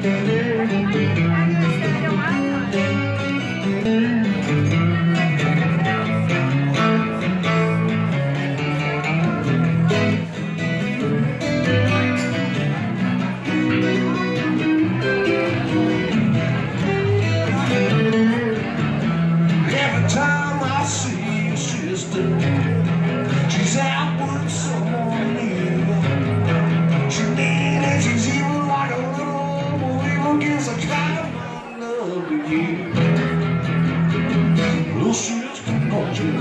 Every time I see your sister, she's out with someone new. She mean and she's even like a little believer, gives a kind of love to you. Little sister knows you.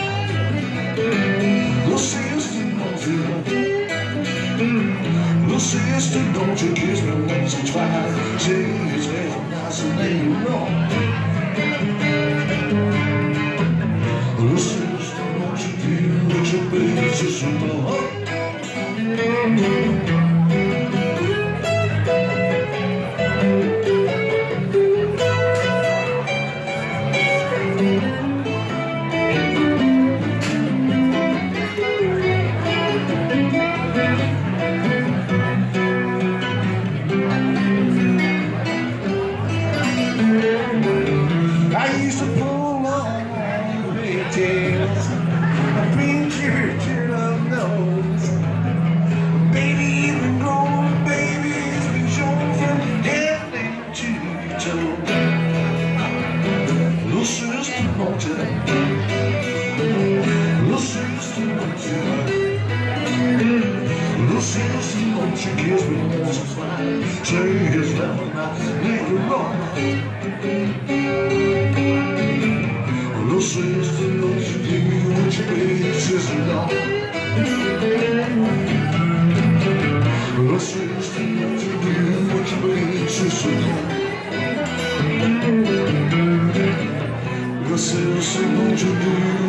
Little sister knows you. Little sister, don't you kiss me once or twice. Say it's very nice and then you know. Little sister, won't you do what your baby sister does? I used to pull on pigtails, bring your to the nose. Baby, you've been growing, baby's been showing from head to toe. Little sister, won't you? Little sister, won't you? Little sister, won't you kiss me once or twice? Say it's never not later on. Little sister, don't you do what your baby sister does? Little sister, don't you do what your baby sister does? Little sister, don't you do